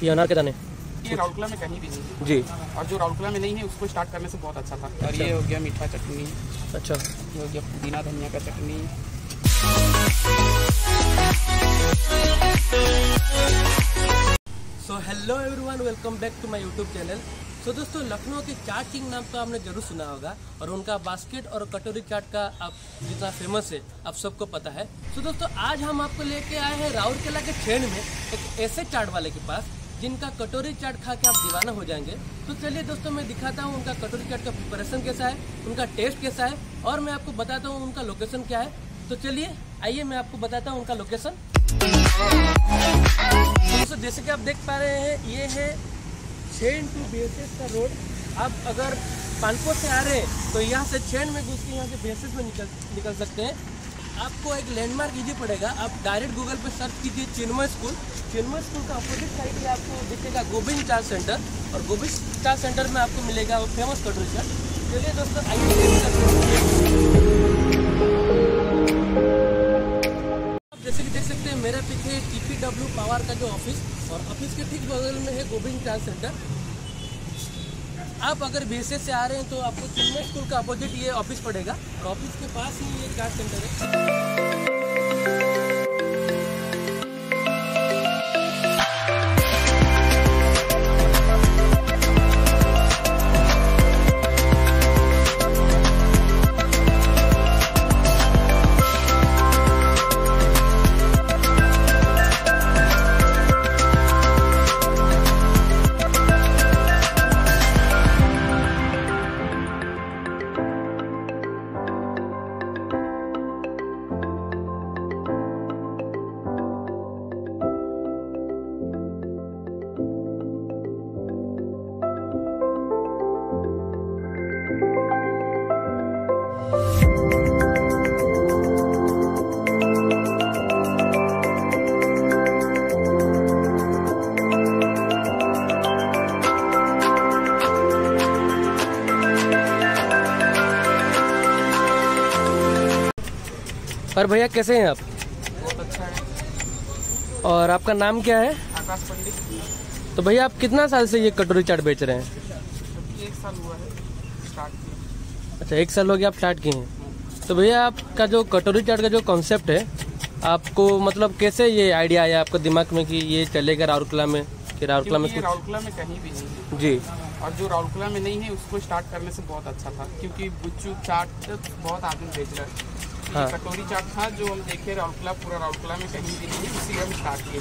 ये अनार के दाने ये राउरकेला में कहीं भी नहीं है जी, और जो राउरकेला में नहीं है उसको स्टार्ट करने से बहुत अच्छा था। और ये हो गया मीठा चटनी, अच्छा, ये हो गया पुदीना धनिया का चटनी। So hello everyone, welcome back to my YouTube channel. So दोस्तों, लखनऊ के चाट किंग नाम का आपने जरूर सुना होगा और उनका बास्केट और कटोरी चाट का आप जितना फेमस है आप सबको पता है। सो दोस्तों, आज हम आपको लेके आए हैं राउरकेला के छेड़ में एक ऐसे चाट वाले के पास जिनका कटोरी चाट खा के आप दीवाना हो जाएंगे। तो चलिए दोस्तों, मैं दिखाता हूँ उनका कटोरी चाट का प्रिपरेशन कैसा है, उनका टेस्ट कैसा है और मैं आपको बताता हूँ उनका लोकेशन क्या है। तो चलिए आइए मैं आपको बताता हूँ उनका लोकेशन। दोस्तों, जैसे कि आप देख पा रहे हैं, ये है 6 टू BSS का रोड। आप अगर पानपुर से आ रहे हैं तो यहाँ से 6 में घुस के यहाँ से BSS में निकल सकते हैं। आपको एक लैंडमार्क इजी पड़ेगा, आप डायरेक्ट गूगल पे सर्च कीजिए चिन्मय स्कूल। चिन्मय स्कूल का अपोजिट साइड में आपको दिखेगा गोविंद चाट सेंटर और गोविंद चाट सेंटर में आपको मिलेगा वो फेमस कटोरी चाट। चलिए दोस्तों, जैसे कि देख सकते हैं मेरे पीछे TPW पावर का जो ऑफिस और ऑफिस के ठीक बगल में है गोविंद चाट सेंटर। आप अगर BSS से आ रहे हैं तो आपको चिन्मय स्कूल का अपोजिट ये ऑफिस पड़ेगा और ऑफिस के पास ही ये चाट सेंटर है। और भैया कैसे हैं आप? बहुत अच्छा है। और आपका नाम क्या है? आकाश पंडित। तो भैया आप कितना साल से ये कटोरी चाट बेच रहे हैं? 1 साल हुआ है स्टार्ट किया। अच्छा, 1 साल हो गया आप स्टार्ट किए हैं। तो भैया आपका जो कटोरी चाट का जो कॉन्सेप्ट है, आपको मतलब कैसे ये आइडिया आया आपको दिमाग में कि ये चलेगा राउरकेला में, कि राउरकेला में कुछ? राउरकेला में कहीं भी नहीं है जी, और जो राउरकेला में नहीं है उसको स्टार्ट करने से बहुत अच्छा था, क्योंकि गुच्चू चाट बहुत आदमी बेच रहा है। हाँ। कटोरी चाट था जो हम देखे राउरकेला, पूरा राउरकेला में कहीं भी नहीं है, इसीलिए हम स्टार्ट किए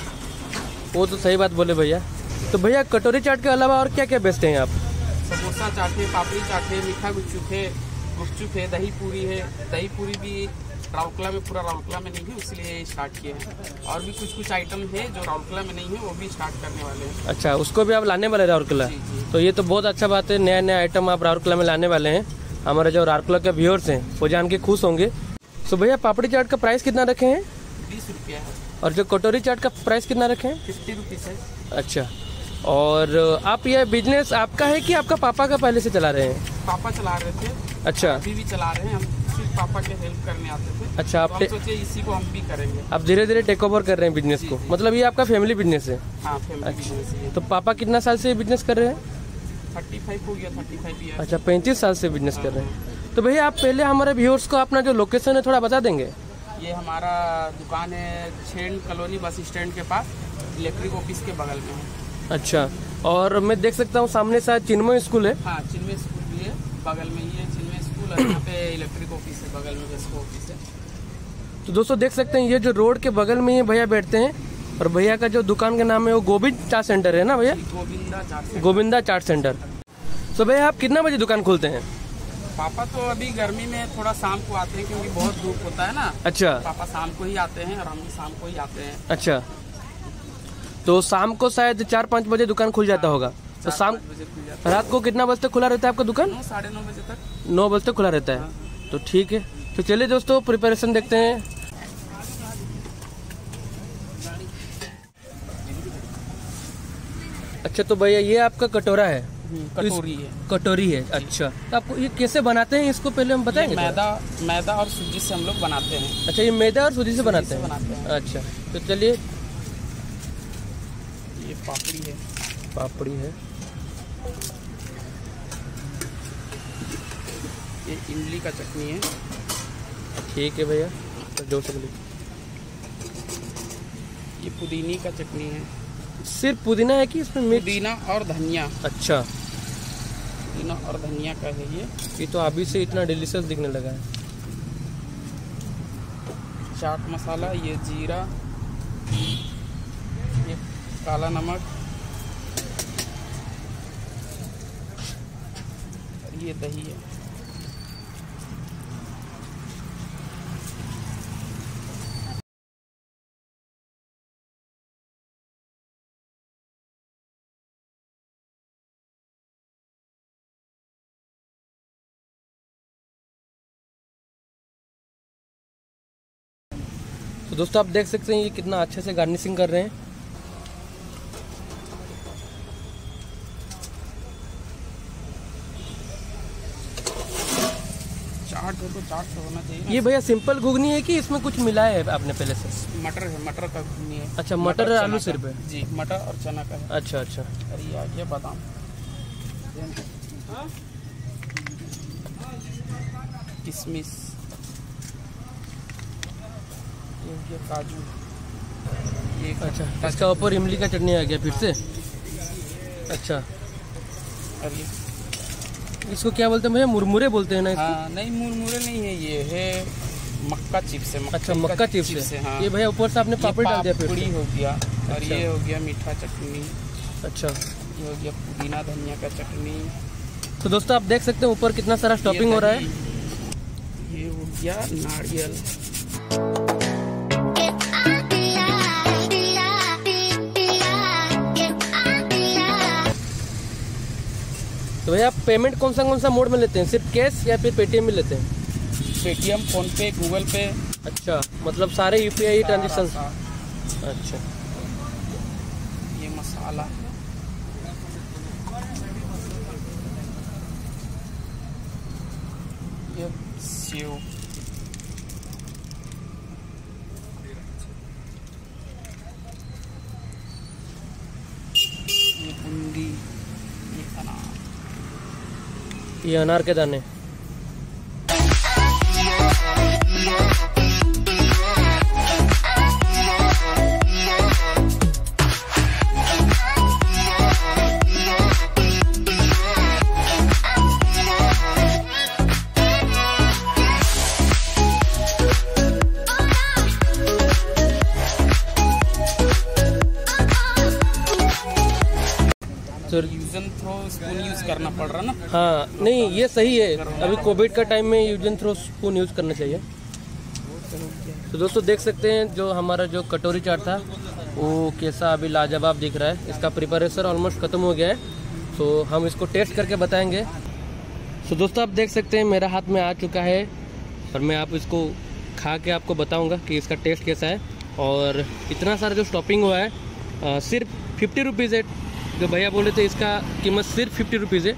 थे। वो तो सही बात बोले भैया। तो भैया कटोरी चाट के अलावा और क्या क्या बेचते हैं आप? समोसा चाट है, पापड़ी चाट है, मीठा गुपचुप है, दही पूरी है। दही पूरी भी राउरकेला में, पूरा राउरकेला में नहीं है, इसलिए स्टार्ट किए हैं। और भी कुछ आइटम है जो राउरकेला में नहीं है, वो भी स्टार्ट करने वाले हैं। अच्छा, उसको भी आप लाने वाले राउरकेला? तो ये तो बहुत अच्छा बात है, नया नया आइटम आप राउरकेला में लाने वाले हैं। हमारे जो राउरकेला के व्यूअर्स हैं वो जान के खुश होंगे। तो भैया पापड़ी चाट का प्राइस कितना रखे हैं? 20 रुपया है। और जो कटोरी चाट का प्राइस कितना रखे हैं? 50 रुपीज़ है। अच्छा, और आप ये बिजनेस आपका है कि आपका पापा का पहले से चला रहे हैं? पापा चला रहे थे। अच्छा, अभी भी चला रहे हैं, हम सिर्फ पापा के हेल्प करने आते थे। अच्छा, आप तो सोचे इसी को हम भी करेंगे। आप धीरे धीरे टेक ओवर कर रहे हैं बिजनेस को, मतलब ये आपका फैमिली बिजनेस है? हाँ, फैमिली बिजनेस है। तो पापा कितना साल से बिजनेस कर रहे हैं? 35 हो गया, 35 ईयर। अच्छा, 35 साल से बिजनेस कर रहे हैं। तो भैया आप पहले हमारे व्यूअर्स को अपना जो लोकेशन है थोड़ा बता देंगे? ये हमारा दुकान है 6 कॉलोनी बस स्टैंड के पास, इलेक्ट्रिक ऑफिस के बगल में है। अच्छा, और मैं देख सकता हूँ सामने शायद चिन्मय स्कूल है? हाँ, चिन्मय स्कूल भी है बगल में, ये चिन्मय स्कूल और यहाँ पे इलेक्ट्रिक ऑफिस है बगल में, वेस्को ऑफिस है। तो दोस्तों देख सकते हैं ये जो रोड के बगल में ही भैया बैठते हैं और भैया का जो दुकान का नाम है वो गोविंद चाट सेंटर है ना भैया? गोविंदा चाट सेंटर। तो भैया आप कितना बजे दुकान खोलते हैं? पापा तो अभी गर्मी में थोड़ा शाम को आते हैं, क्योंकि बहुत धूप होता है ना। अच्छा, पापा शाम को ही आते हैं और हम भी शाम को ही आते हैं। अच्छा, तो शाम को शायद 4-5 बजे दुकान खुल जाता होगा। तो शाम रात को कितना बजे तक खुला रहता है आपका दुकान? 9 साढ़े 9 बजे तक। 9 बजे तक खुला रहता है। तो ठीक है, तो चलिए दोस्तों प्रिपरेशन देखते हैं। अच्छा, तो भैया ये आपका कटोरा है? कटोरी है। अच्छा, तो आपको ये कैसे बनाते हैं इसको पहले हम बताएंगे? मैदा और सूजी से हम लोग बनाते हैं। अच्छा, ये मैदा और सूजी से बनाते हैं। अच्छा, तो चलिए ये पापड़ी है। पापड़ी है। ये इमली का चटनी है। ठीक है भैया, तो जो सब ये पुदीने का चटनी है। सिर्फ पुदीना है कि इसमें मिर्च? पुदीना और धनिया। अच्छा, पुदीना और धनिया का है ये तो अभी से इतना डिलीशियस दिखने लगा है। चाट मसाला, ये जीरा, ये काला नमक, और ये दही है। तो दोस्तों आप देख सकते हैं ये कितना अच्छे से गार्निशिंग कर रहे हैं। चाट हो तो चाट तो होना चाहिए ना। ये भैया सिंपल घुगनी है कि इसमें कुछ मिलाया है आपने पहले से? मटर है, मटर का घुगनी है। अच्छा, मटर और आलू सिर्फ है? जी, मटर और चना का है। अच्छा अच्छा। और ये आ गया बादाम, किशमिश, ये हो गया काजू, ये अच्छा। इसका ऊपर इमली का चटनी आ गया फिर से। अच्छा, और ये इसको क्या बोलते हैं भैया? मुरमुरे बोलते हैं ना इसको? हाँ, नहीं मुरमुरे नहीं है, ये है मक्का चिप्स है। अच्छा, मक्का चिप्स है। हाँ। ये भैया ऊपर से आपने पापड़ी डाल दिया फिर पापड़ी से? हो गया। और अच्छा। ये हो गया मीठा चटनी। अच्छा, ये हो गया पुदीना धनिया का चटनी। तो दोस्तों आप देख सकते हैं ऊपर कितना सारा स्टॉपिंग हो रहा है। ये हो गया नारियल। तो भैया आप पेमेंट कौन सा मोड में लेते हैं? सिर्फ कैश या फिर पेटीएम में लेते हैं? पेटीएम, फोन पे, गूगल पे। अच्छा, मतलब सारे यूपीआई ट्रांजेक्शन। अच्छा, ये मसाला, ये सेव, ये बूंदी, ये अनार। ये अनार के दाने। Use and throw spoon use करना पड़ रहा ना। हाँ, नहीं ये सही है। अभी कोविड का टाइम में use and throw spoon use करना चाहिए। तो दोस्तों देख सकते हैं जो हमारा जो कटोरी चाट था वो कैसा अभी लाजवाब दिख रहा है। इसका प्रिपरेशन ऑलमोस्ट ख़त्म हो गया है, तो हम इसको टेस्ट करके बताएंगे। तो दोस्तों आप देख सकते हैं मेरा हाथ में आ चुका है और मैं आप इसको खा के आपको बताऊंगा कि इसका टेस्ट कैसा है। और इतना सारा जो स्टॉपिंग हुआ है सिर्फ 50 रुपीज़ है। जो भैया बोले थे इसका कीमत सिर्फ 50 रुपीज़ है।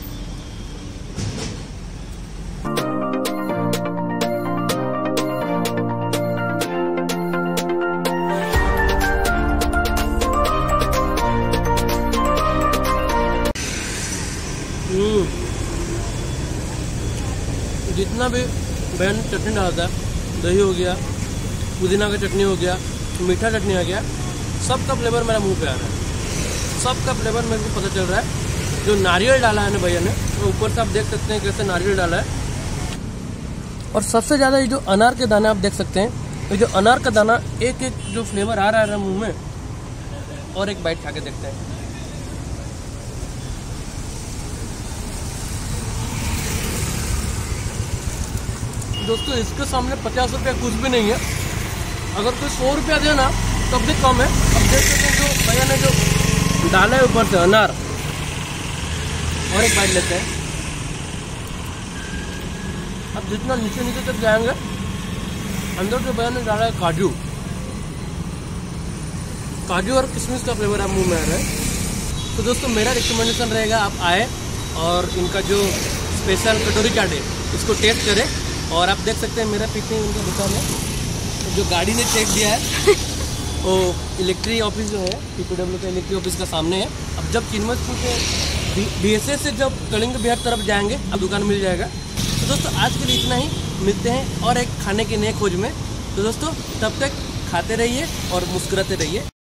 जितना भी बहन चटनी डालता है, दही हो गया, पुदीना का चटनी हो गया, मीठा चटनी आ गया, सबका फ्लेवर मेरा मुंह पे आ रहा है। सबका फ्लेवर मेरे को पता चल रहा है। जो नारियल डाला है ना भैया ने, तो ऊपर से आप देख सकते हैं कैसे नारियल डाला है। और सबसे ज़्यादा ये जो अनार के दाने आप देख सकते हैं, ये जो अनार का दाना एक एक जो फ्लेवर आ रहा है मुंह में। और एक बाइट खा के देखते हैं। दोस्तों इसके सामने 50 रुपया कुछ भी नहीं है। अगर कोई 100 रुपया दे ना तब भी कम है। अब देख सकते हैं जो भैया ने जो डाला है ऊपर से अनार। और एक बाइट लेते हैं। अब जितना नीचे नीचे तक जाएंगे, अंदर जो भैया ने डाला है काजू और किशमिश का फ्लेवर आप मुंह में आ रहा है। तो दोस्तों मेरा रिकमेंडेशन रहेगा आप आए और इनका जो स्पेशल कटोरी चाट है इसको टेस्ट करें। और आप देख सकते हैं मेरा पीछे उनका दुकान है। तो जो गाड़ी ने चेक दिया है वो इलेक्ट्रिक ऑफिस जो है PPW का इलेक्ट्रिक ऑफिस का सामने है। अब जब चिन्मयपुर से BSS से जब कलिंग बिहार तरफ जाएंगे अब दुकान मिल जाएगा। तो दोस्तों आज के लिए इतना ही, मिलते हैं और एक खाने की नए खोज में। तो दोस्तों तब तक खाते रहिए और मुस्कुराते रहिए।